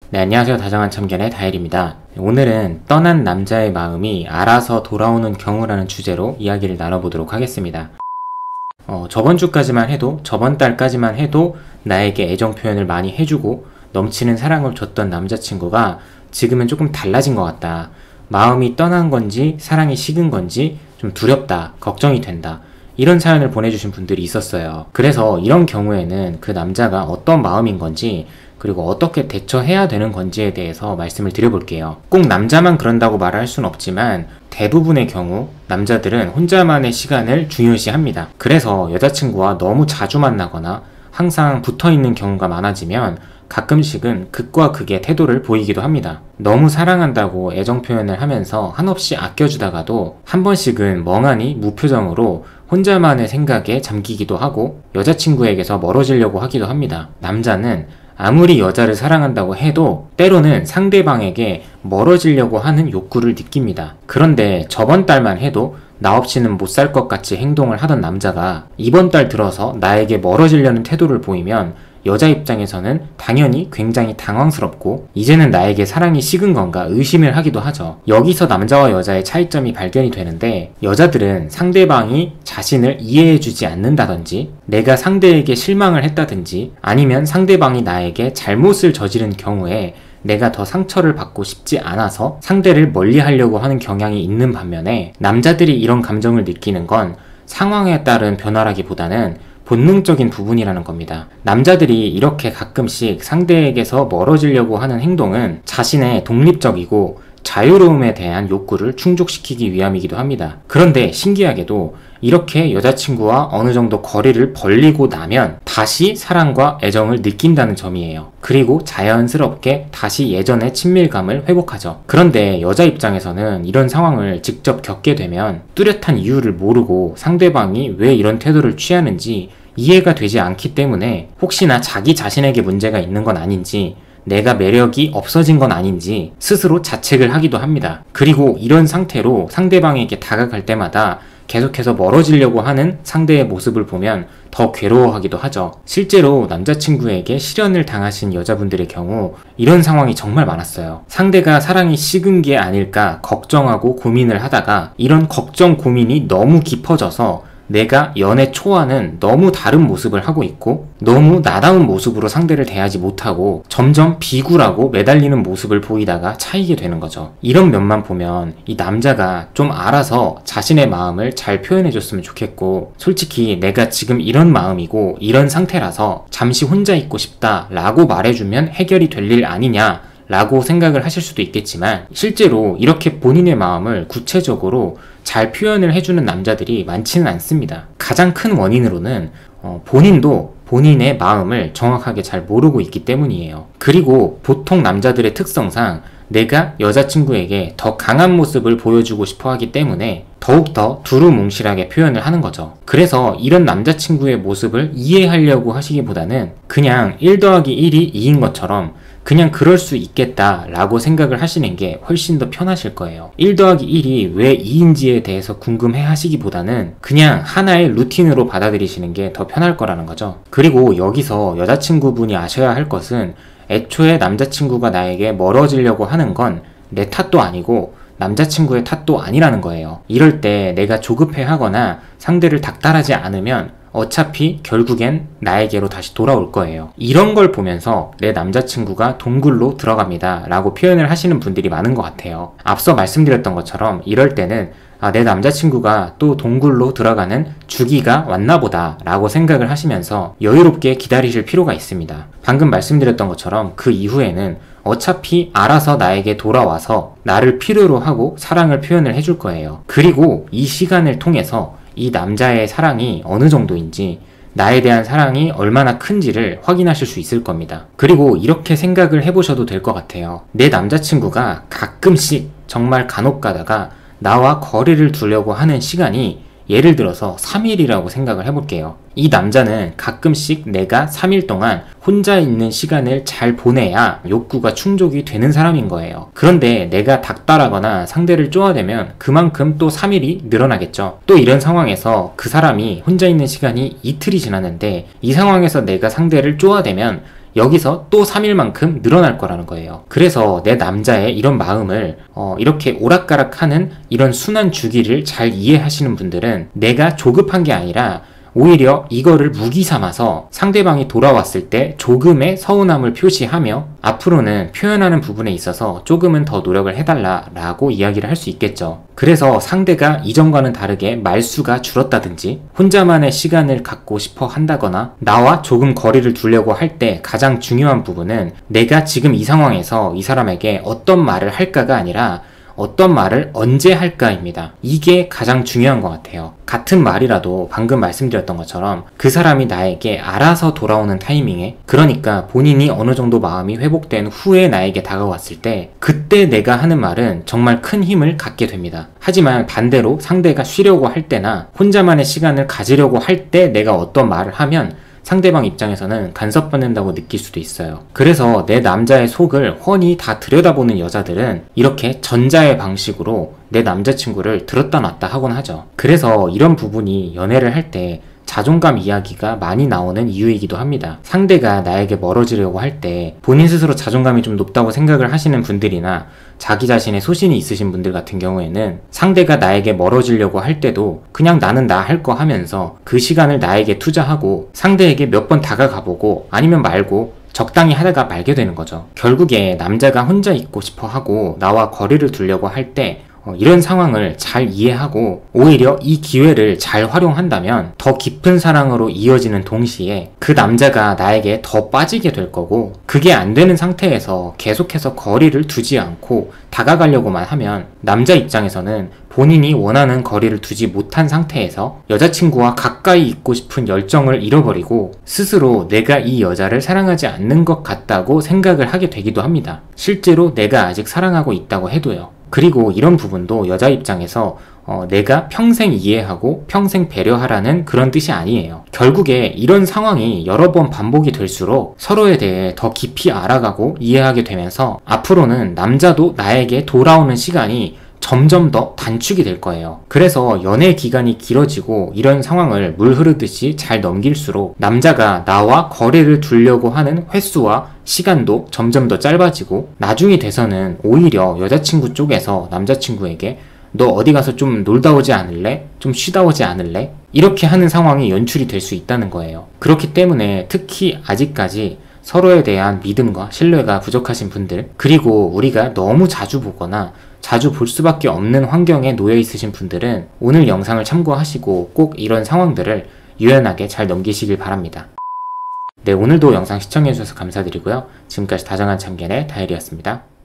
네, 안녕하세요. 다정한 참견의 다일입니다. 오늘은 떠난 남자의 마음이 알아서 돌아오는 경우라는 주제로 이야기를 나눠보도록 하겠습니다. 저번 주까지만 해도, 저번 달까지만 해도 나에게 애정 표현을 많이 해주고 넘치는 사랑을 줬던 남자친구가 지금은 조금 달라진 것 같다. 마음이 떠난 건지 사랑이 식은 건지 좀 두렵다, 걱정이 된다. 이런 사연을 보내주신 분들이 있었어요. 그래서 이런 경우에는 그 남자가 어떤 마음인 건지, 그리고 어떻게 대처해야 되는 건지에 대해서 말씀을 드려볼게요. 꼭 남자만 그런다고 말할 순 없지만 대부분의 경우 남자들은 혼자만의 시간을 중요시합니다. 그래서 여자친구와 너무 자주 만나거나 항상 붙어있는 경우가 많아지면 가끔씩은 극과 극의 태도를 보이기도 합니다. 너무 사랑한다고 애정 표현을 하면서 한없이 아껴주다가도 한 번씩은 멍하니 무표정으로 혼자만의 생각에 잠기기도 하고 여자친구에게서 멀어지려고 하기도 합니다. 남자는 아무리 여자를 사랑한다고 해도 때로는 상대방에게 멀어지려고 하는 욕구를 느낍니다. 그런데 저번 달만 해도 나 없이는 못 살 것 같이 행동을 하던 남자가 이번 달 들어서 나에게 멀어지려는 태도를 보이면 여자 입장에서는 당연히 굉장히 당황스럽고 이제는 나에게 사랑이 식은 건가 의심을 하기도 하죠. 여기서 남자와 여자의 차이점이 발견이 되는데, 여자들은 상대방이 자신을 이해해주지 않는다든지 내가 상대에게 실망을 했다든지 아니면 상대방이 나에게 잘못을 저지른 경우에 내가 더 상처를 받고 싶지 않아서 상대를 멀리하려고 하는 경향이 있는 반면에, 남자들이 이런 감정을 느끼는 건 상황에 따른 변화라기보다는 본능적인 부분이라는 겁니다. 남자들이 이렇게 가끔씩 상대에게서 멀어지려고 하는 행동은 자신의 독립적이고 자유로움에 대한 욕구를 충족시키기 위함이기도 합니다. 그런데 신기하게도 이렇게 여자친구와 어느 정도 거리를 벌리고 나면 다시 사랑과 애정을 느낀다는 점이에요. 그리고 자연스럽게 다시 예전의 친밀감을 회복하죠. 그런데 여자 입장에서는 이런 상황을 직접 겪게 되면 뚜렷한 이유를 모르고 상대방이 왜 이런 태도를 취하는지 이해가 되지 않기 때문에 혹시나 자기 자신에게 문제가 있는 건 아닌지, 내가 매력이 없어진 건 아닌지 스스로 자책을 하기도 합니다. 그리고 이런 상태로 상대방에게 다가갈 때마다 계속해서 멀어지려고 하는 상대의 모습을 보면 더 괴로워하기도 하죠. 실제로 남자친구에게 실연을 당하신 여자분들의 경우 이런 상황이 정말 많았어요. 상대가 사랑이 식은 게 아닐까 걱정하고 고민을 하다가 이런 걱정 고민이 너무 깊어져서 내가 연애 초와는 너무 다른 모습을 하고 있고 너무 나다운 모습으로 상대를 대하지 못하고 점점 비굴하고 매달리는 모습을 보이다가 차이게 되는 거죠. 이런 면만 보면 이 남자가 좀 알아서 자신의 마음을 잘 표현해줬으면 좋겠고, 솔직히 내가 지금 이런 마음이고 이런 상태라서 잠시 혼자 있고 싶다 라고 말해주면 해결이 될 일 아니냐 라고 생각을 하실 수도 있겠지만, 실제로 이렇게 본인의 마음을 구체적으로 잘 표현을 해주는 남자들이 많지는 않습니다. 가장 큰 원인으로는 본인도 본인의 마음을 정확하게 잘 모르고 있기 때문이에요. 그리고 보통 남자들의 특성상 내가 여자친구에게 더 강한 모습을 보여주고 싶어 하기 때문에 더욱더 두루뭉실하게 표현을 하는 거죠. 그래서 이런 남자친구의 모습을 이해하려고 하시기보다는 그냥 1 더하기 1이 2인 것처럼 그냥 그럴 수 있겠다 라고 생각을 하시는 게 훨씬 더 편하실 거예요. 1 더하기 1이 왜 2인지에 대해서 궁금해 하시기보다는 그냥 하나의 루틴으로 받아들이시는 게 더 편할 거라는 거죠. 그리고 여기서 여자친구분이 아셔야 할 것은, 애초에 남자친구가 나에게 멀어지려고 하는 건 내 탓도 아니고 남자친구의 탓도 아니라는 거예요. 이럴 때 내가 조급해 하거나 상대를 닥달하지 않으면 어차피 결국엔 나에게로 다시 돌아올 거예요. 이런 걸 보면서 내 남자친구가 동굴로 들어갑니다 라고 표현을 하시는 분들이 많은 것 같아요. 앞서 말씀드렸던 것처럼 이럴 때는 내 남자친구가 또 동굴로 들어가는 주기가 왔나 보다 라고 생각을 하시면서 여유롭게 기다리실 필요가 있습니다. 방금 말씀드렸던 것처럼 그 이후에는 어차피 알아서 나에게 돌아와서 나를 필요로 하고 사랑을 표현을 해줄 거예요. 그리고 이 시간을 통해서 이 남자의 사랑이 어느 정도인지, 나에 대한 사랑이 얼마나 큰지를 확인하실 수 있을 겁니다. 그리고 이렇게 생각을 해보셔도 될 것 같아요. 내 남자친구가 가끔씩 정말 간혹 가다가 나와 거리를 두려고 하는 시간이 예를 들어서 3일이라고 생각을 해볼게요. 이 남자는 가끔씩 내가 3일 동안 혼자 있는 시간을 잘 보내야 욕구가 충족이 되는 사람인 거예요. 그런데 내가 닥달하거나 상대를 쪼아대면 그만큼 또 3일이 늘어나겠죠. 또 이런 상황에서 그 사람이 혼자 있는 시간이 이틀이 지났는데 이 상황에서 내가 상대를 쪼아대면 여기서 또 3일만큼 늘어날 거라는 거예요. 그래서 내 남자의 이런 마음을 이렇게 오락가락하는 이런 순환 주기를 잘 이해하시는 분들은 내가 조급한 게 아니라 오히려 이거를 무기 삼아서 상대방이 돌아왔을 때 조금의 서운함을 표시하며 앞으로는 표현하는 부분에 있어서 조금은 더 노력을 해달라라고 이야기를 할 수 있겠죠. 그래서 상대가 이전과는 다르게 말수가 줄었다든지 혼자만의 시간을 갖고 싶어 한다거나 나와 조금 거리를 두려고 할 때 가장 중요한 부분은 내가 지금 이 상황에서 이 사람에게 어떤 말을 할까가 아니라 어떤 말을 언제 할까입니다. 이게 가장 중요한 것 같아요. 같은 말이라도 방금 말씀드렸던 것처럼 그 사람이 나에게 알아서 돌아오는 타이밍에, 그러니까 본인이 어느 정도 마음이 회복된 후에 나에게 다가왔을 때 그때 내가 하는 말은 정말 큰 힘을 갖게 됩니다. 하지만 반대로 상대가 쉬려고 할 때나 혼자만의 시간을 가지려고 할 때 내가 어떤 말을 하면 상대방 입장에서는 간섭받는다고 느낄 수도 있어요. 그래서 내 남자의 속을 훤히 다 들여다보는 여자들은 이렇게 전자의 방식으로 내 남자친구를 들었다 놨다 하곤 하죠. 그래서 이런 부분이 연애를 할 때 자존감 이야기가 많이 나오는 이유이기도 합니다. 상대가 나에게 멀어지려고 할 때 본인 스스로 자존감이 좀 높다고 생각을 하시는 분들이나 자기 자신의 소신이 있으신 분들 같은 경우에는 상대가 나에게 멀어지려고 할 때도 그냥 나는 나 할 거 하면서 그 시간을 나에게 투자하고 상대에게 몇 번 다가가보고 아니면 말고 적당히 하다가 말게 되는 거죠. 결국에 남자가 혼자 있고 싶어 하고 나와 거리를 두려고 할 때 이런 상황을 잘 이해하고 오히려 이 기회를 잘 활용한다면 더 깊은 사랑으로 이어지는 동시에 그 남자가 나에게 더 빠지게 될 거고, 그게 안 되는 상태에서 계속해서 거리를 두지 않고 다가가려고만 하면 남자 입장에서는 본인이 원하는 거리를 두지 못한 상태에서 여자친구와 가까이 있고 싶은 열정을 잃어버리고 스스로 내가 이 여자를 사랑하지 않는 것 같다고 생각을 하게 되기도 합니다. 실제로 내가 아직 사랑하고 있다고 해도요. 그리고 이런 부분도 여자 입장에서 내가 평생 이해하고 평생 배려하라는 그런 뜻이 아니에요. 결국에 이런 상황이 여러 번 반복이 될수록 서로에 대해 더 깊이 알아가고 이해하게 되면서 앞으로는 남자도 나에게 돌아오는 시간이 점점 더 단축이 될 거예요. 그래서 연애 기간이 길어지고 이런 상황을 물 흐르듯이 잘 넘길수록 남자가 나와 거리를 두려고 하는 횟수와 시간도 점점 더 짧아지고 나중이 돼서는 오히려 여자친구 쪽에서 남자친구에게 너 어디 가서 좀 놀다 오지 않을래? 좀 쉬다 오지 않을래? 이렇게 하는 상황이 연출이 될 수 있다는 거예요. 그렇기 때문에 특히 아직까지 서로에 대한 믿음과 신뢰가 부족하신 분들, 그리고 우리가 너무 자주 보거나 자주 볼 수밖에 없는 환경에 놓여 있으신 분들은 오늘 영상을 참고하시고 꼭 이런 상황들을 유연하게 잘 넘기시길 바랍니다. 네, 오늘도 영상 시청해주셔서 감사드리고요. 지금까지 다정한 참견의 다일이었습니다.